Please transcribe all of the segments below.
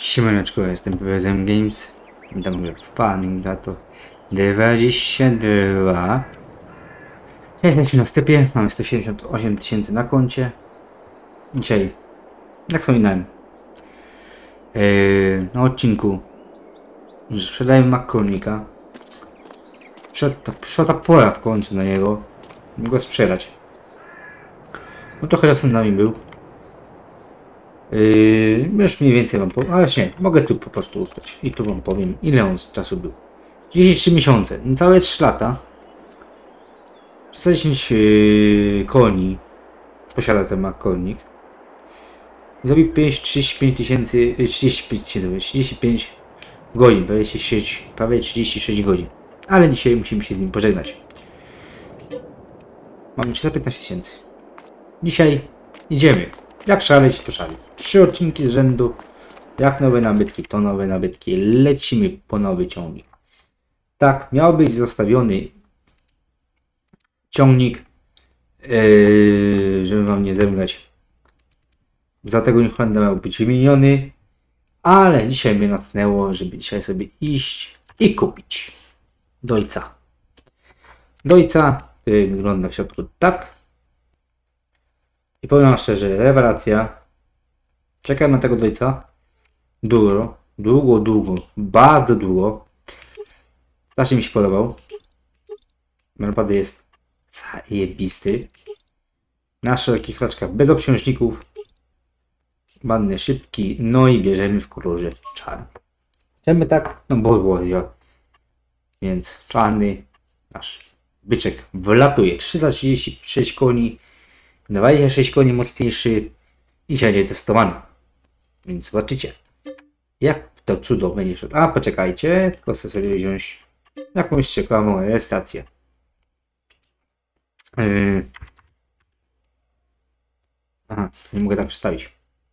Siemaneczko, jestem PWM Games. Witam w Farming Lato 22. Jesteśmy na sklepie, mamy 178 tysięcy na koncie. Dzisiaj, jak wspominałem, na odcinku, że sprzedajemy makarnika. Przyszła ta pora w końcu na niego, żeby go sprzedać. No trochę czasu na nim był. Już mniej więcej wam powiem, ale nie, mogę tu po prostu ustać i tu wam powiem, ile on z czasu był. 33 miesiące, niecałe 3 lata. 110 koni posiada ten makarnik. Zrobił 35 tysięcy, 35 godzin, prawie 36 godzin. Ale dzisiaj musimy się z nim pożegnać. Mamy 415 tysięcy. Dzisiaj idziemy. Jak szaleć, to szaleć. 3 odcinki z rzędu. Jak nowe nabytki, to nowe nabytki. Lecimy po nowy ciągnik. Tak, miał być zostawiony ciągnik, żeby wam nie zemdleć. Za tego niech pan miał być wymieniony. Ale dzisiaj mnie natchnęło, żeby dzisiaj sobie iść i kupić dojca. Dojca, który wygląda w środku tak. I powiem wam szczerze, rewelacja. Czekam na tego dojca długo, bardzo długo. Zawsze mi się podobał. Naprawdę jest zajebisty. Na szerokich raczkach, bez obciążników. Ładny, szybki, no i bierzemy w kolorze czarnym. Chcemy tak, no bo więc czarny nasz byczek wylatuje. 336 koni. 26 koni mocniejszy i będzie testowany. Więc zobaczycie, jak to cudo będzie szło. A poczekajcie, tylko chcę sobie wziąć jakąś ciekawą rejestrację. Aha, nie mogę tak przedstawić.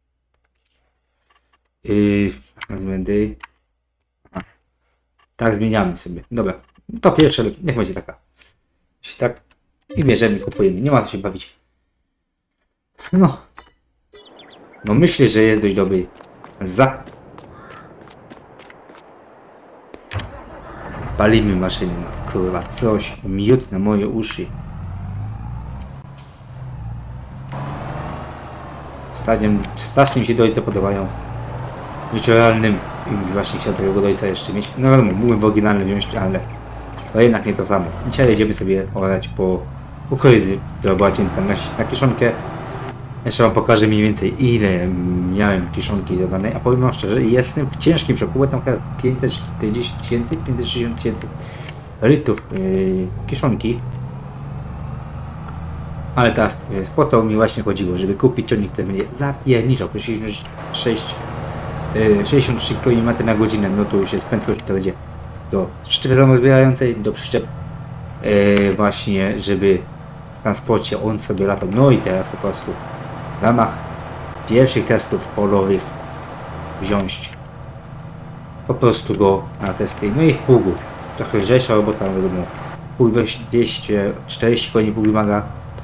Będę. Tak zmieniamy sobie. Dobra, to pierwsze, niech będzie taka. Jeśli tak i bierzemy, kupujemy. Nie ma co się bawić. No myślę, że jest dość dobry. Palimy maszynę, no kurwa, coś, miód na moje uszy. Strasznie mi się dojce podobają. Być realnym i właśnie chciał takiego dojca jeszcze mieć. No wiadomo, mógłbym w oryginalnym wziąć, ale to jednak nie to samo. Dzisiaj jedziemy sobie orać po kukurydzy, która była cięta na kiszonkę. Jeszcze wam pokażę mniej więcej, ile miałem kiszonki zadanej, a powiem wam szczerze, jestem w ciężkim szoku, bo tam chyba 540 tysięcy, 560 tysięcy litrów kiszonki. Ale teraz po to mi właśnie chodziło, żeby kupić ciągnik, który będzie zapierniczał, 63 km na godzinę, no to już jest prędkość, to będzie do przyczepy samozbierającej, do przyczep właśnie, żeby w transporcie on sobie latał. No i teraz po prostu w ramach pierwszych testów polowych wziąć po prostu go na testy. No i w pługu. Trochę lżejsza robota, wiadomo. Pług 240 koni pług wymaga,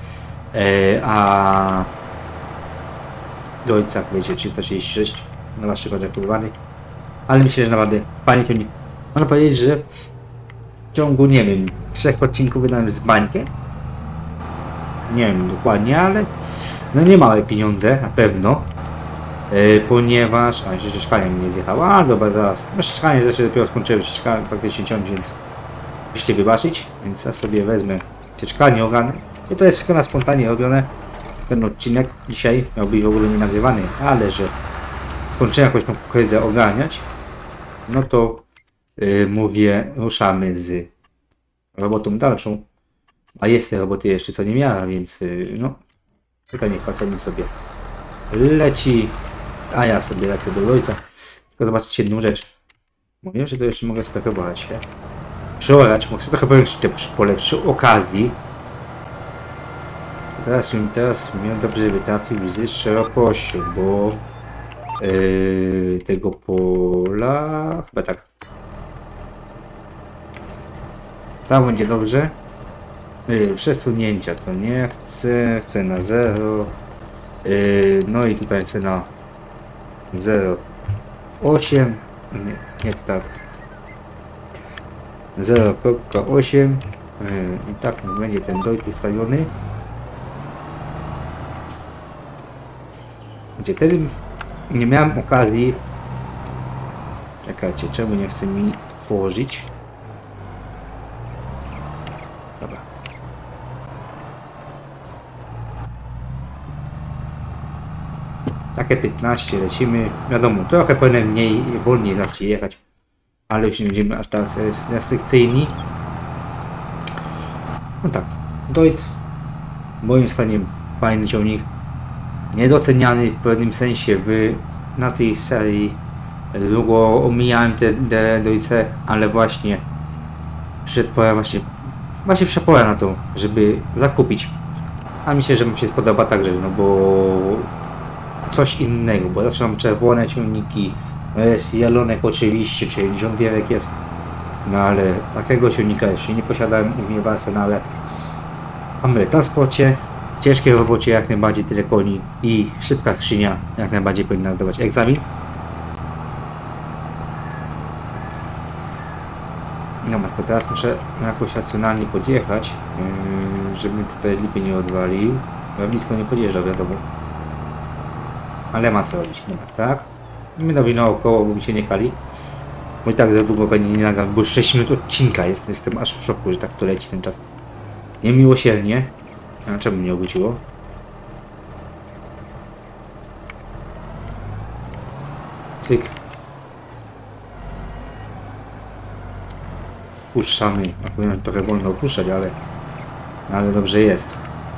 a dojca wiecie 336 na waszych oczach próbowany. Ale myślę, że naprawdę fajnie ciągnik. Można powiedzieć, że w ciągu, nie wiem, 3 odcinków wydałem z bańkę. Nie wiem dokładnie, ale no nie małe pieniądze, na pewno. Ponieważ... A, jeszcze szkania mi nie zjechała. A, dobra, zaraz. No szkanie zresztą dopiero skończyłem praktycznie ciąć, więc musicie wybaczyć. Więc ja sobie wezmę te szkanie organy. I to jest wszystko na spontanie robione. Ten odcinek dzisiaj miał być w ogóle nie nagrywany, ale że skończyłem jakoś tą kukurydzę ogarniać, no to mówię, ruszamy z robotą dalszą. A jest tej roboty jeszcze co nie miała, więc no tutaj niech pracownik sobie leci, a ja sobie lecę do ojca. Tylko zobaczcie jedną rzecz. Mówię, że to jeszcze mogę sterować się. Przeorać, mogę sobie trochę powiększyć te pole przy okazji. Teraz miałem dobrze, żeby trafił z szerokością, bo tego pola chyba tak. Tam będzie dobrze. Przesunięcia to nie chcę, chcę na 0. No i tutaj chcę na 0. 0,8, nie tak, 0,8 i tak będzie ten dojść ustawiony. Gdzie wtedy nie miałem okazji. Czekajcie, czemu nie chce mi tworzyć? Dobra. Takie 15 lecimy. Wiadomo, trochę powinien mniej, wolniej zawsze jechać. Ale już nie będziemy aż tak restrykcyjni. No tak, Deutz moim zdaniem fajny ciągnik. Niedoceniany w pewnym sensie na tej serii. Długo omijałem te Deutze, ale właśnie przyszedł pora, właśnie przyszła pora na to, żeby zakupić. A myślę, że mi się spodoba także, no bo coś innego, bo zawsze mam czerwone ciągniki, jest Jalonek oczywiście, czyli John Deere jest, no ale takiego ciągnika jeszcze nie posiadałem u mnie w arsenale. Mamy w transporcie, ciężkiej robocie jak najbardziej tyle koni i szybka skrzynia jak najbardziej powinna zdawać egzamin. No tylko teraz muszę jakoś racjonalnie podjechać, żeby tutaj lipy nie odwalił. Ja blisko nie podjeżdżał, wiadomo. Ale ma co robić, nie ma, tak? I my robi naokoło, bo mi się nie kali. Bo i tak za długo będzie nie nagram, bo 6 minut odcinka jest. Jestem aż w szoku, że tak to leci ten czas. Niemiłosiernie. A czemu mnie obróciło? Cyk. Puszczamy. A powinien trochę wolno opuszczać, ale dobrze jest.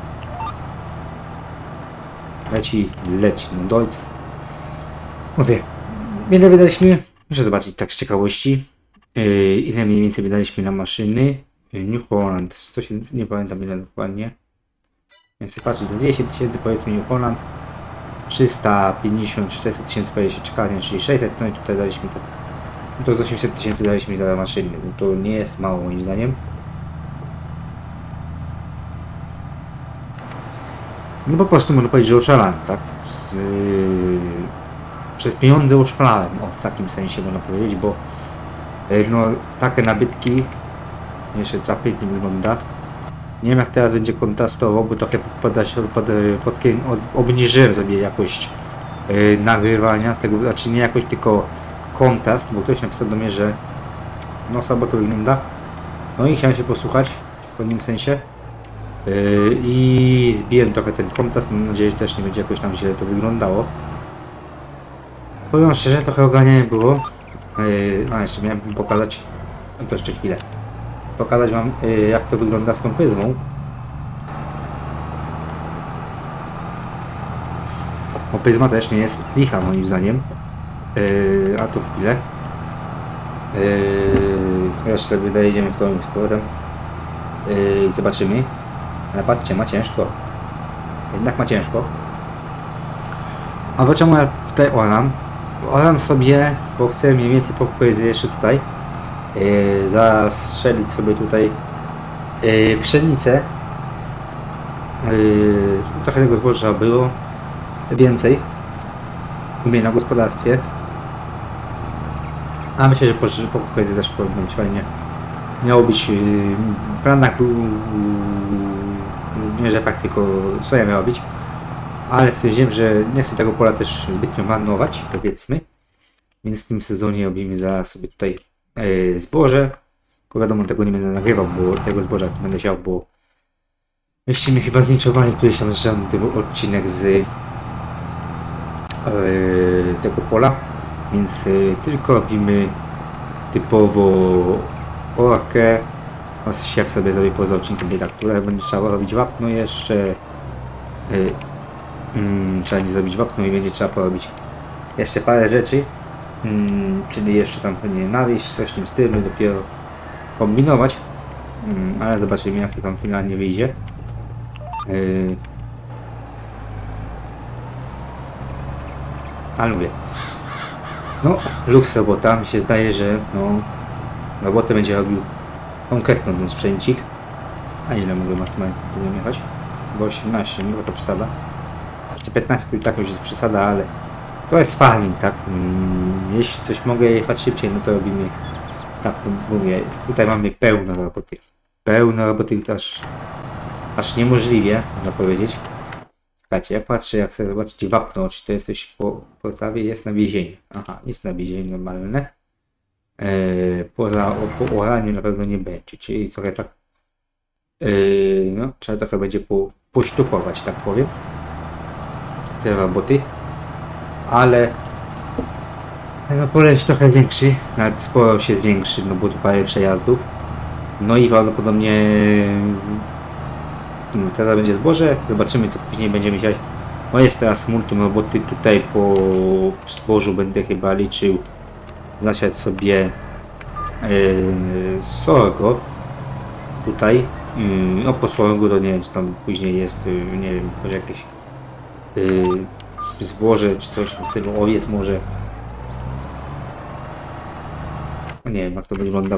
Leci, no Deutz. Mówię, ile wydaliśmy? Muszę zobaczyć tak z ciekawości. Ile mniej więcej wydaliśmy na maszyny. New Holland, 107, nie pamiętam ile dokładnie. Nie chcę patrzeć, 10 tysięcy powiedzmy New Holland. 350, 400 tysięcy powiedzmy czekanie, czyli 600, no i tutaj daliśmy to z 800 tysięcy daliśmy za maszyny. To nie jest mało moim zdaniem. No po prostu można powiedzieć, że oszalałem, tak? Przez pieniądze oszalałem, w takim sensie można powiedzieć, bo no takie nabytki jeszcze trafienie wygląda. Nie wiem jak teraz będzie kontrastował, bo trochę obniżyłem sobie jakość nagrywania z tego, znaczy nie jakość, tylko kontrast, bo ktoś napisał do mnie, że no słabo to wygląda. No i chciałem się posłuchać w pewnym sensie. I zbiłem trochę ten kontrast, mam nadzieję, że też nie będzie jakoś tam źle to wyglądało. Powiem szczerze, trochę oganianie było. A jeszcze miałem pokazać, no to jeszcze chwilę. Pokazać wam jak to wygląda z tą pryzmą. Bo pryzma też nie jest licha moim zdaniem. A to chwilę. Jeszcze sobie dojedziemy w tą skórę. Zobaczymy. Ale patrzcie, ma ciężko. Jednak ma ciężko. A czemu ja tutaj oram? Oram sobie, bo chcę mniej więcej pokryć jeszcze tutaj. Zastrzelić sobie tutaj pszenicę. Trochę tego zboża było. Więcej. U mnie na gospodarstwie. A myślę, że po kukurydzy też powinno być fajnie. Miało być w planach był nie rzepak, tylko soja miała być. Ale stwierdziłem, że nie chcę tego pola też zbytnio marnować, powiedzmy. Więc w tym sezonie robimy zaraz sobie tutaj zboże. Tylko wiadomo, tego nie będę nagrywał, bo tego zboża nie będę siał, bo myście mnie chyba zlinczowali któryś tam żaden odcinek z tego pola. Więc tylko robimy typowo orkę. Siew sobie zrobię poza odcinkiem bieda, które będzie trzeba robić wapno jeszcze. Trzeba zrobić wapno i będzie trzeba porobić jeszcze parę rzeczy. Czyli jeszcze tam pewnie nawieść, coś w tym stylu, dopiero kombinować. Ale zobaczymy jak to tam finalnie wyjdzie. Ale mówię. No, luks robota, mi się zdaje, że no, robotę będzie robił konkretną ten sprzęcik. A ile mogę maksymalnie jechać? Bo 18, nie, bo to przesada. Jeszcze 15 to i tak już jest przesada, ale to jest farming, tak? Jeśli coś mogę jechać szybciej, no to robimy tak, mówię, tutaj mamy pełno roboty. Pełno roboty, to aż niemożliwie, można powiedzieć. Czekajcie, ja patrzę, jak sobie zobaczycie wapno, czy to jesteś po portawie, jest na więzieniu. Aha, jest na więzieniu normalne. Po oraniu na pewno nie będzie, czyli trochę tak, no, trzeba trochę będzie posztukować, tak powiem, te roboty, ale no, pole jest trochę większy, nawet sporo się zwiększy, no bo tu parę przejazdów, no i prawdopodobnie teraz będzie zboże, zobaczymy co później będziemy siać. No jest teraz multum roboty, tutaj po zbożu będę chyba liczył zasiać sobie sorgo tutaj, no po sorgu to nie wiem, czy tam później jest, nie wiem, może jakieś zboże czy coś w stylu owiec może. No nie wiem, jak to wygląda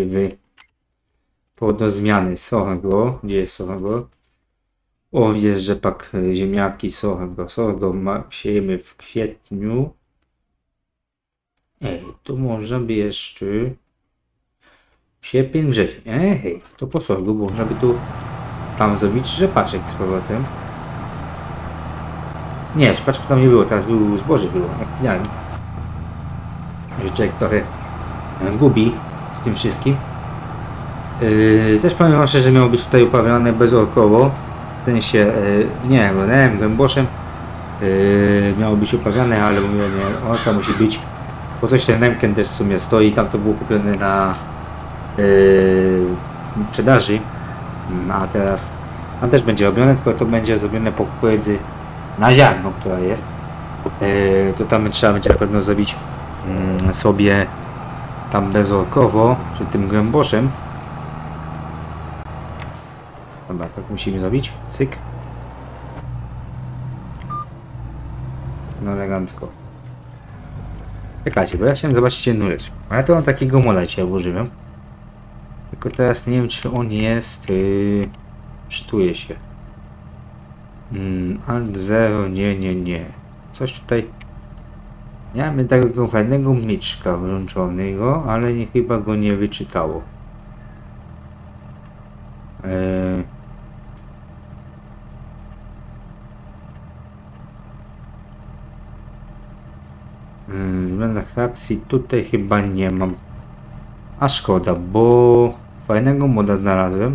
po zmiany sorgo, gdzie jest sorgo? Owiec, rzepak, ziemniaki, sorgo. Sorgo siejemy w kwietniu. Tu można by jeszcze sierpień, wrzesień. To po sorgu można by tu tam zrobić rzepaczek z powrotem. Nie, rzepaczku tam nie było, teraz był zboże było, jak widziałem. Że człowiek trochę gubi z tym wszystkim. Też powiem wam szczerze, że miało być tutaj uprawiane bezorkowo. W sensie, nie, głęboszem miało być uprawiane, ale mówię, nie, orka musi być. Po coś ten Nemken też w sumie stoi, tam to było kupione na sprzedaży, a teraz tam też będzie robione, tylko to będzie zrobione po kukurydzy na ziarno, która jest. To tam trzeba będzie na pewno zrobić sobie tam bezorkowo, przy tym głęboszem. Dobra, tak musimy zrobić. Cyk. No elegancko. Czekajcie, bo ja chciałem zobaczyć jedną rzecz. Ja to mam takiego moda dzisiaj użyłem. Tylko teraz nie wiem, czy on jest... Czytuje się. Alt 0, nie. Coś tutaj... Miałem takiego fajnego mieczka włączonego, ale chyba go nie wyczytało. Względach frakcji tutaj chyba nie mam. A szkoda, bo fajnego moda znalazłem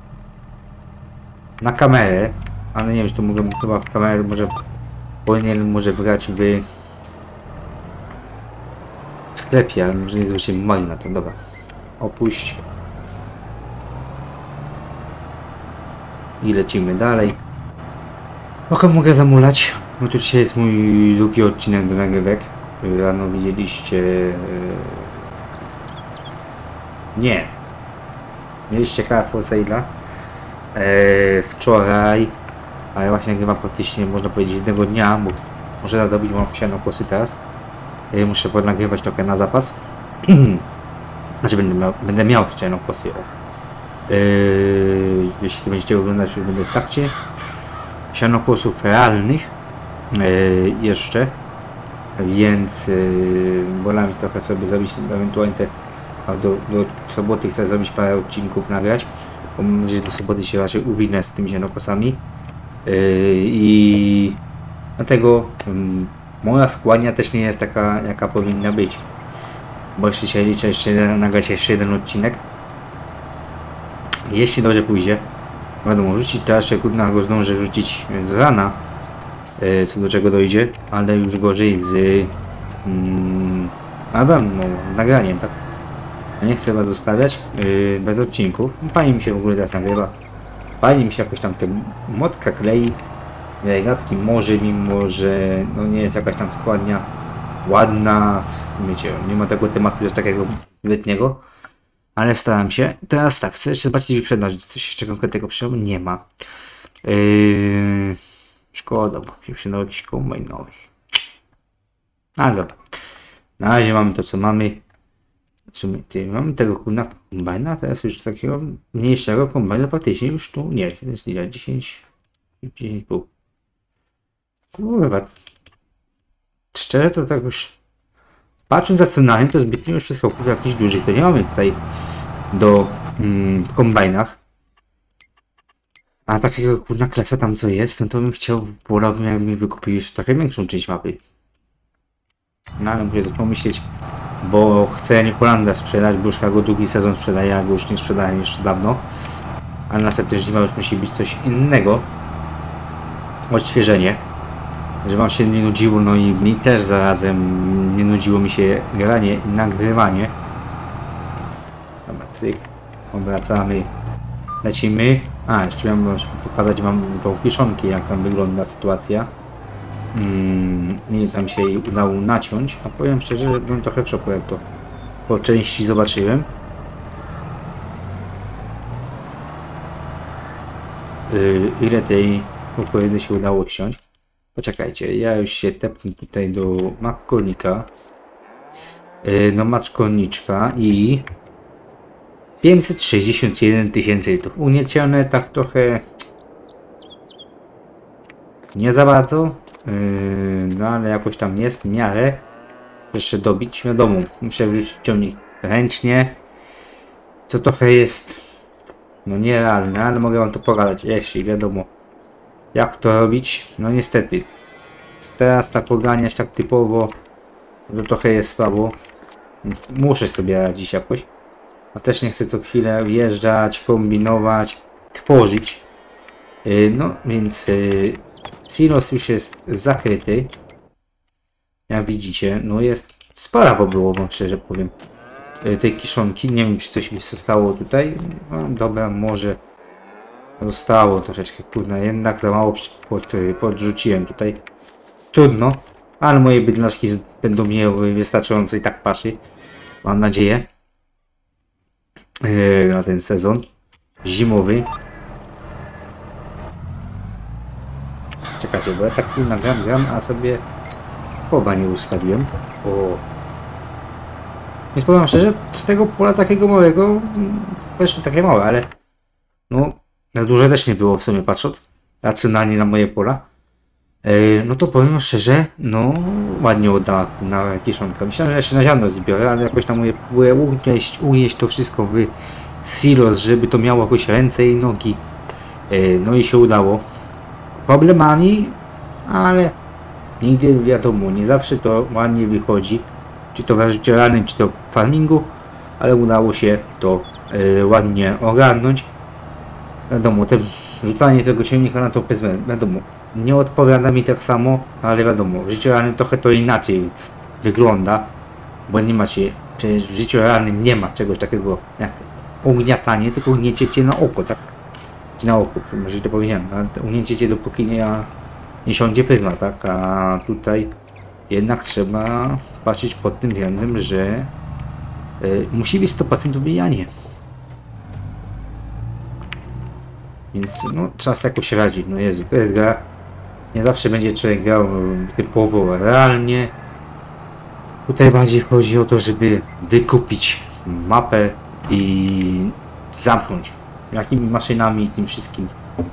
na kamerę, ale nie wiem, czy to mogę chyba w kamerę, powinien może wygrać w sklepie, ale może nie zwrócimy uwagi na to. Dobra, opuść i lecimy dalej. Trochę mogę zamulać, bo tu dzisiaj jest mój drugi odcinek do nagrywek. Rano widzieliście... Nie. Mieliście Carrefour Sale'a. Wczoraj, ale właśnie nagrywam praktycznie, można powiedzieć, jednego dnia, bo muszę zadobić, mam sianokosy teraz. Muszę podnagrywać trochę na zapas. Znaczy będę miał sianokosy. Jeśli będziecie oglądać, już będę w trakcie. Sianokosów realnych jeszcze, więc wolę mi trochę sobie zrobić ewentualnie te, do soboty chcę zrobić parę odcinków, nagrać, bo mam nadzieję, że do soboty się raczej uwinę z tymi sianokosami i dlatego moja składnia też nie jest taka, jaka powinna być, bo jeśli się liczę jeszcze nagrać jeszcze jeden odcinek, jeśli dobrze pójdzie, wiadomo, rzucić to jeszcze kurna go zdążę rzucić z rana, co do czego dojdzie, ale już gorzej z nagraniem, tak? Ja nie chcę was zostawiać bez odcinków. Fajnie mi się w ogóle teraz nagrywa. Fajnie mi się jakoś tam ten motka klei. Regatki może, mimo że no nie jest jakaś tam składnia ładna, wiecie, nie ma tego tematu jest takiego letniego. Ale staram się. Teraz tak, chcę jeszcze zobaczyć wyprzedaż, czy coś jeszcze konkretnego przyjął? Nie ma. Szkoda, bo się przydał jakiś kombajn nowy. Ale dobra. Na razie mamy to, co mamy. W sumie mamy tego kombajna, teraz już takiego mniejszego kombajna praktycznie już tu nie. To jest ile? 10,5. Kurwa. Szczerze to tak już patrząc racjonalnie, to zbytnio już skoków jakichś dużych to nie mamy tutaj do w kombajnach. A takiego kurna klasa tam co jest, no to bym chciał, wolałbym jak mi wykupił już trochę większą część mapy. No ale muszę pomyśleć, bo chcę Nikolanda sprzedać, bo już go drugi sezon sprzedaję, ja go już nie sprzedałem jeszcze dawno. Ale następnie zima już musi być coś innego. Odświeżenie. Że wam się nie nudziło, no i mi też zarazem nie nudziło mi się granie i nagrywanie. Dobra, cyk. Obracamy. Lecimy. A, jeszcze miałem wam pokazać wam tą kiszonkę, jak tam wygląda sytuacja. Nie tam się jej udało naciąć, a powiem szczerze, że byłem trochę w szoku, jak to po części zobaczyłem. Ile tej kukurydzy się udało ściąć. Poczekajcie, ja już się tepnę tutaj do makolnika, do maczkolniczka i 561 tysięcy litrów. Uniecione tak trochę nie za bardzo, no ale jakoś tam jest w miarę. Jeszcze dobić, wiadomo, muszę wrzucić ciągnik ręcznie, co trochę jest no nierealne, ale mogę wam to pogadać, jeśli wiadomo jak to robić. No niestety teraz tak poganiać tak typowo to trochę jest słabo, więc muszę sobie radzić jakoś, a też nie chcę co chwilę wjeżdżać, kombinować, tworzyć. No więc silos już jest zakryty, jak widzicie. No jest sporo było, wam szczerze powiem, tej kiszonki. Nie wiem, czy coś mi zostało tutaj. No dobra, może zostało troszeczkę, kurna, jednak za mało podrzuciłem tutaj. Trudno, ale moje bydlaczki będą miały wystarczająco i tak paszy, mam nadzieję, na ten sezon zimowy. Czekajcie, bo ja tak gram, a sobie pola nie ustawiłem. O. Więc powiem szczerze, z tego pola takiego małego, zresztą takie małe, ale no na duże też nie było w sumie, patrząc racjonalnie na moje pola. No to powiem szczerze, no ładnie odda na kiszonkę. Myślałem, że jeszcze na ziarno zbiorę, ale jakoś tam próbuję ugnieść to wszystko w silos, żeby to miało jakoś ręce i nogi. No i się udało. Problemami, ale nigdy wiadomo, nie zawsze to ładnie wychodzi, czy to w życioralnym, czy to w farmingu, ale udało się to ładnie ogarnąć. Wiadomo, rzucanie tego silnika na to pezmę, wiadomo, nie odpowiada mi tak samo, ale wiadomo, w życiu realnym trochę to inaczej wygląda, bo nie macie, przecież w życiu realnym nie ma czegoś takiego jak ugniatanie, tylko ugnieciecie na oko, tak? Na oko, może to powiedziałem, ugnieciecie dopóki nie siądzie pryzma, tak? A tutaj jednak trzeba patrzeć pod tym względem, że musi być 100% dobijanie. Więc no, trzeba sobie jakoś radzić. No Jezu, to jest gra. Nie zawsze będzie człowiek grał typowo realnie. Tutaj bardziej chodzi o to, żeby wykupić mapę i zamknąć. Jakimi maszynami i tym wszystkim.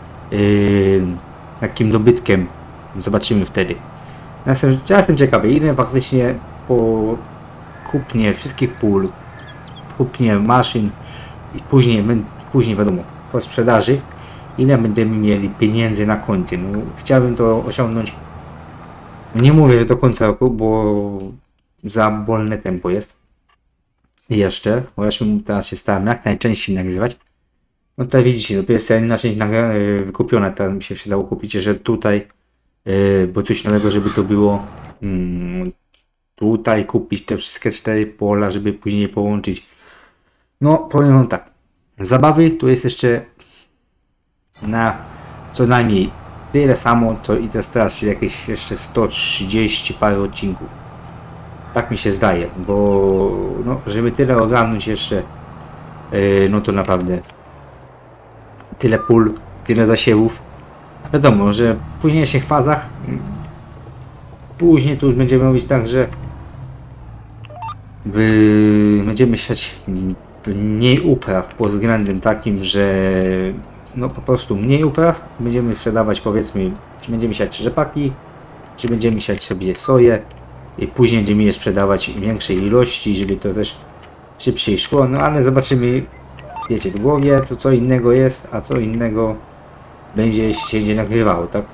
Jakim dobytkiem. Zobaczymy wtedy. Ja jestem ciekawy, ile faktycznie po kupnie wszystkich pól, kupnie maszyn i później wiadomo, po sprzedaży, ile będziemy mieli pieniędzy na koncie. No, chciałbym to osiągnąć, nie mówię, że do końca roku, bo za wolne tempo jest jeszcze, bo ja teraz się starałem jak najczęściej nagrywać. No tutaj widzicie, dopiero jest jedna część wykupiona, teraz mi się przydało kupić, że tutaj, bo coś nowego, żeby to było tutaj kupić te wszystkie 4 pola, żeby później połączyć. No powiem wam tak, zabawy tu jest jeszcze na co najmniej tyle samo, co i teraz jakieś jeszcze 130 parę odcinków. Tak mi się zdaje, bo no, żeby tyle ogarnąć jeszcze, no to naprawdę tyle pól, tyle zasiewów. Wiadomo, że w późniejszych fazach, później to już będziemy mówić tak, że będziemy siać mniej upraw pod względem takim, że no po prostu mniej upraw, będziemy sprzedawać, powiedzmy, czy będziemy siać rzepaki, czy będziemy siać sobie soję, i później będziemy je sprzedawać w większej ilości, żeby to też szybciej szło, no ale zobaczymy, wiecie, w głowie to co innego jest, a co innego będzie się nie nagrywało, tak?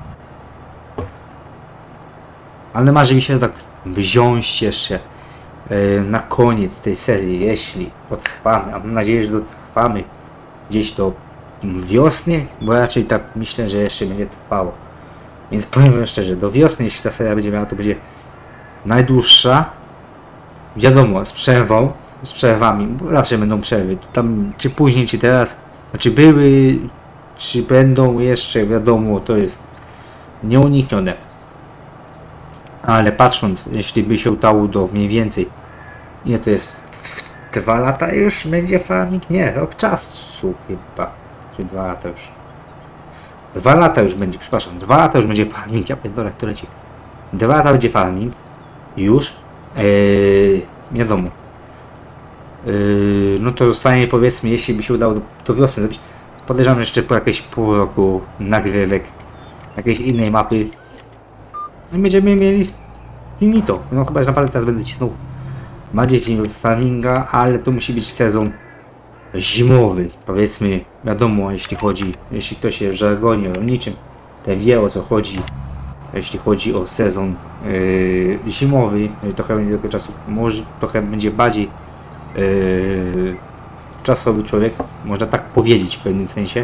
Ale marzy mi się tak wziąć jeszcze na koniec tej serii, jeśli potrwamy, a mam nadzieję, że dotrwamy gdzieś do wiosny, bo raczej tak myślę, że jeszcze będzie trwało. Więc powiem wam szczerze, do wiosny, jeśli ta seria będzie miała, to będzie najdłuższa. Wiadomo, z przerwą, z przerwami, bo zawsze będą przerwy. Tam czy później, czy teraz, znaczy były, czy będą jeszcze, wiadomo, to jest nieuniknione. Ale patrząc, jeśli by się udało do mniej więcej, nie to jest 2 lata już będzie farming? Nie, rok czasu chyba. Czy 2 lata już. 2 lata już będzie, przepraszam, 2 lata już będzie farming, ja pierdolę, to leci. 2 lata będzie farming, już, wiadomo. No to zostanie, powiedzmy, jeśli by się udało do wiosny zrobić, podejrzewam jeszcze po jakieś pół roku nagrywek, jakiejś innej mapy. Będziemy mieli finito, no chyba, że naprawdę teraz będę cisnął bardziej farminga, ale to musi być sezon zimowy, powiedzmy, wiadomo, jeśli ktoś jest w żargonie rolniczym, ten wie o co chodzi, jeśli chodzi o sezon zimowy, trochę będzie tego czasu, może trochę będzie bardziej czasowy człowiek, można tak powiedzieć w pewnym sensie,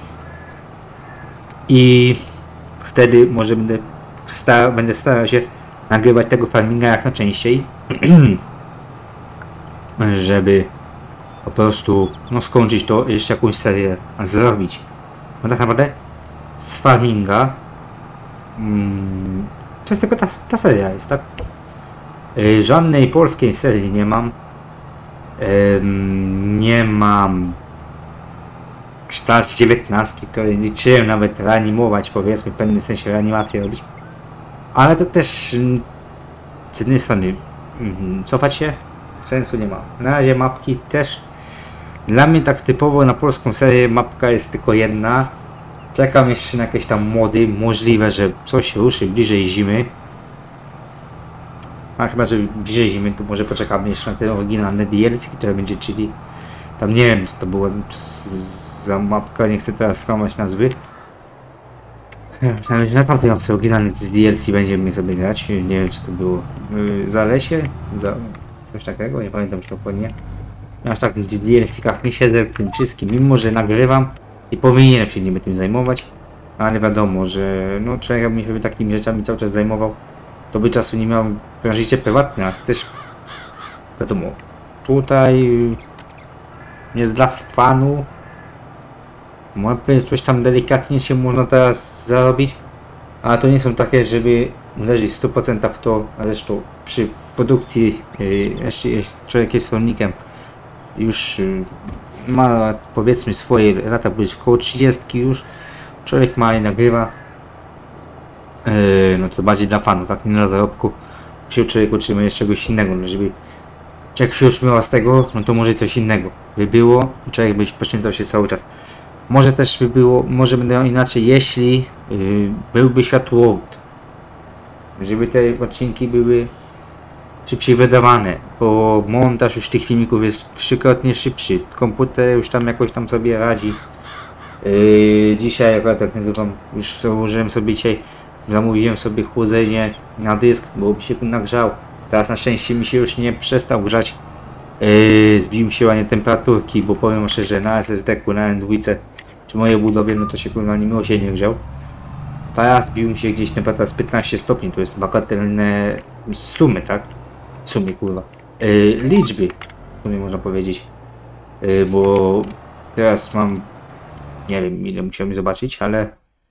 i wtedy może będę starał się nagrywać tego farminga jak najczęściej, żeby po prostu no, skończyć to, jeszcze jakąś serię zrobić. No tak naprawdę z farminga to jest tylko ta seria jest, tak? Żadnej polskiej serii nie mam. Nie mam 14-19, to liczyłem nawet reanimować, powiedzmy w pewnym sensie reanimację robić. Ale to też z jednej strony cofać się sensu nie ma. Na razie mapki też dla mnie tak typowo na polską serię mapka jest tylko jedna. Czekam jeszcze na jakieś tam mody, możliwe, że coś ruszy bliżej zimy. A chyba, że bliżej zimy, to może poczekamy jeszcze na ten oryginalny DLC, które będzie, czyli tam nie wiem co to było za mapka, nie chcę teraz skłamać nazwy. Na tamtej mapce oryginalny z DLC będziemy sobie grać, nie wiem czy to było za lesie, coś takiego, nie pamiętam czy dokładnie. Aż tak w DLC-kach nie siedzę w tym wszystkim, mimo że nagrywam i powinienem się niby tym zajmować, ale wiadomo, że no człowiek jakby się takimi rzeczami cały czas zajmował, to by czasu nie miał na życie prywatne, a też wiadomo, tutaj jest dla fanu, coś tam delikatnie się można teraz zarobić, ale to nie są takie, żeby uderzyć 100% w to, a zresztą przy produkcji, jeśli człowiek jest rolnikiem, już ma powiedzmy swoje lata, bo jest około 30 już, człowiek ma i nagrywa, no to bardziej dla fanu, tak, nie na zarobku, czy człowiek utrzymuje czegoś innego, no żeby jak się już miała z tego, no to może coś innego by było, człowiek by poświęcał się cały czas. Może też by było, może będę miał inaczej, jeśli byłby światłowód, żeby te odcinki były szybciej wydawane, bo montaż już tych filmików jest 3-krotnie szybszy, komputer już tam jakoś tam sobie radzi. Dzisiaj akurat tak nagrywam, już założyłem sobie dzisiaj, zamówiłem sobie chłodzenie na dysk, bo mi się nagrzał. Teraz na szczęście mi się już nie przestał grzać. Zbił mi się ładnie temperaturki, bo powiem szczerze, na SSD-ku, na N2, czy moje budowie, no to się kurwa nie grzał. Teraz zbił mi się gdzieś temperatura z 15 stopni, to jest bagatelne sumy, tak? Sumy kurwa. Liczby, w sumie można powiedzieć. Bo teraz mam, nie wiem ile musiałem zobaczyć, ale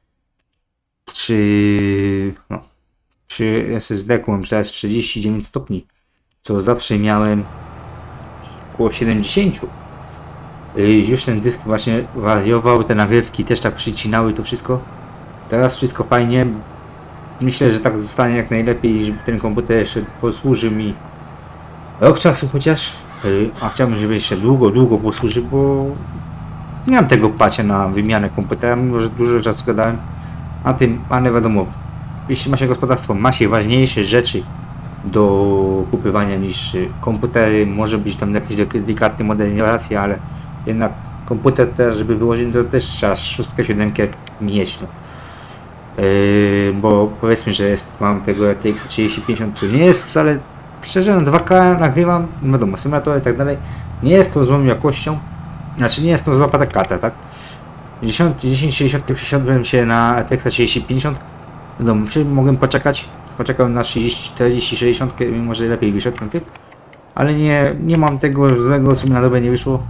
przy SSD-ku mam teraz 39 stopni, co zawsze miałem około 70. Już ten dysk właśnie wariował, te nagrywki też tak przycinały to wszystko. Teraz wszystko fajnie. Myślę, że tak zostanie jak najlepiej, żeby ten komputer jeszcze posłużył mi rok czasu chociaż. A chciałbym, żeby jeszcze długo posłużył, bo nie mam tego pacia na wymianę komputera, mimo że dużo czasu gadałem. A tym, ale wiadomo, jeśli ma się gospodarstwo, ma się ważniejsze rzeczy do kupywania niż komputery. Może być tam jakieś delikatne modernizacje, ale jednak komputer też, żeby wyłożyć, to też trzeba 6-7 mieć. No. Bo powiedzmy, że mam tego RTX 3050, to nie jest wcale, szczerze, na 2K nagrywam, wiadomo, symulatory i tak dalej, nie jest to złą jakością, znaczy nie jest to zła karta, tak? 1060 przesiadłem się na RTX 3050, wiadomo, czy mogłem poczekałem na 40-60, może lepiej wyszedł ten typ, ale nie mam tego złego, co mi na dobę nie wyszło.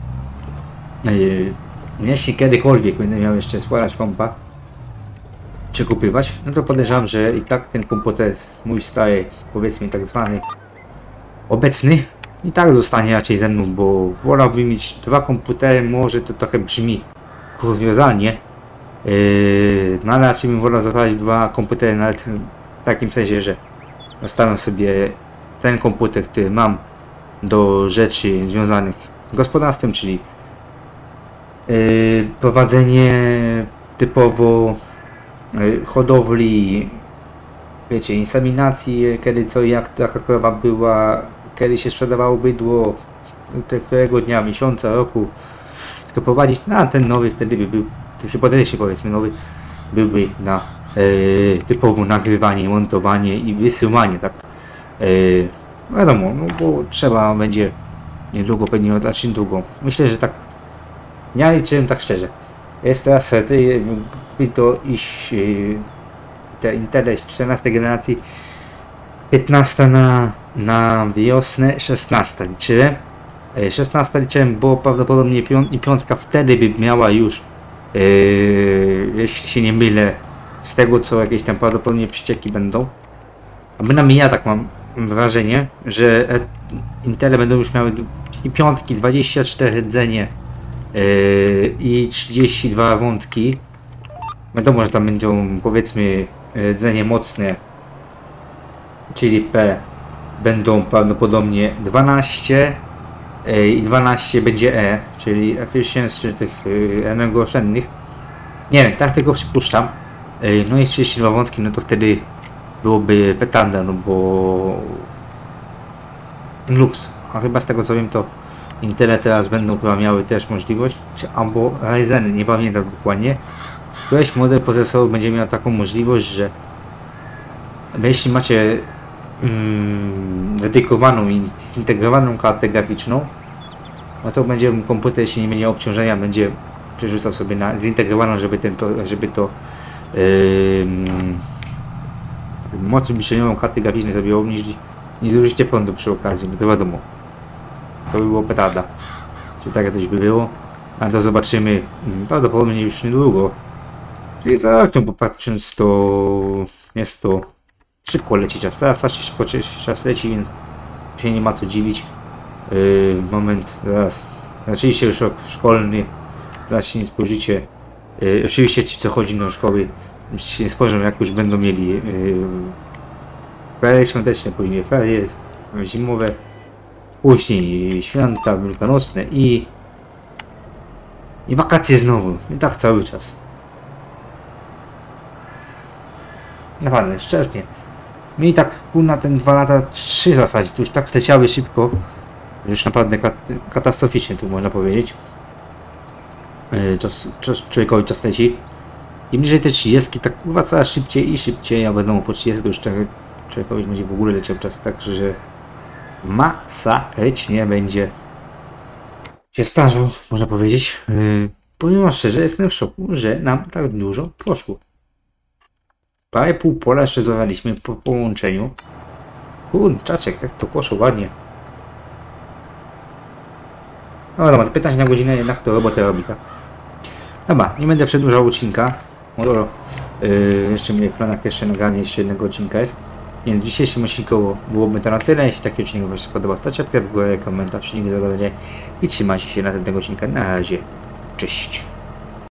Jeśli kiedykolwiek będę miał jeszcze spłacać kompa, czy kupywać, no to podejrzewam, że i tak ten komputer mój stary, powiedzmy tak zwany obecny, i tak zostanie raczej ze mną, bo wolałbym mieć 2 komputery, może to trochę brzmi kuriozalnie, no ale raczej bym wolał zabrać 2 komputery, nawet w takim sensie, że zostawiam sobie ten komputer, który mam do rzeczy związanych z gospodarstwem, czyli prowadzenie typowo hodowli, wiecie, inseminacji, kiedy co, jak taka krowa była, kiedy się sprzedawało bydło, którego dnia, miesiąca, roku, tylko prowadzić na ten nowy, wtedy by był, hipotetycznie powiedzmy nowy, byłby na typowo nagrywanie, montowanie i wysyłanie, tak. Wiadomo, no bo trzeba będzie niedługo, pewnie znaczy niedługo, myślę, że tak, ja liczyłem tak szczerze. Jest teraz by to iść te Intele 14 generacji, 15 na wiosnę, 16 liczyłem. 16 liczyłem, bo prawdopodobnie piątka wtedy by miała już, jeśli się nie mylę, z tego co jakieś tam prawdopodobnie przecieki będą. A bynajmniej ja tak mam wrażenie, że Intele będą już miały i piątki, 24 rdzenie i 32 wątki. Wiadomo, że tam będą, powiedzmy, rdzenie mocne, czyli P, będą prawdopodobnie 12 i 12 będzie E, czyli efficiency tych energooszczędnych. Nie wiem, tak tego przypuszczam. No i 32 wątki, no to wtedy byłoby petanda, no bo Lux, a chyba z tego co wiem, to Intele teraz będą chyba miały też możliwość, albo Ryzen, nie pamiętam dokładnie. Któryś model procesoru będzie miał taką możliwość, że jeśli macie dedykowaną i zintegrowaną kartę graficzną, no to będzie komputer, jeśli nie będzie obciążenia, będzie przerzucał sobie na zintegrowaną, żeby to moc umieszczeniową karty graficznej sobie obniżyć i zużycie prądu przy okazji, no to wiadomo. To by było petarda. Czy tak coś by było? Ale to zobaczymy prawdopodobnie już niedługo. Czyli za rok, bo patrząc to jest to szybko leci czas. Teraz strasznie szybko czas leci, więc się nie ma co dziwić. Moment, zaraz. Zaczęliście już rok szkolny, zaraz się nie spojrzycie. Oczywiście ci co chodzi do szkoły się nie spojrzą, jak już będą mieli ferie świąteczne, później ferie zimowe, później święta wielkanocne i wakacje znowu. I tak cały czas. Naprawdę, szczerze. Mi tak na ten 2 lata, 3 w zasadzie, to już tak zleciały szybko. Już naprawdę katastroficznie tu można powiedzieć. Człowiekowi czas leci. Im bliżej te 30, tak chyba coraz szybciej i szybciej, a wiadomo po 30 to już człowiekowi będzie w ogóle leciał czas, tak że masarycznie będzie się starzał, można powiedzieć. Powiem szczerze, jestem w szoku, że nam tak dużo poszło. Prawie pół pola jeszcze złapaliśmy po połączeniu. Kurczaczek, jak to poszło ładnie. No dobra, 15 na godzinę jednak to robotę robi, tak? Dobra, nie będę przedłużał odcinka. Może jeszcze mnie w planach jeszcze nagranie jeszcze jednego odcinka jest. Więc w dzisiejszym odcinku byłoby to na tyle. Jeśli taki odcinek Wam się spodobał, to łapkę w górę, komentarz, dzięki za oglądanie i trzymajcie się następnego odcinka. Na razie, cześć.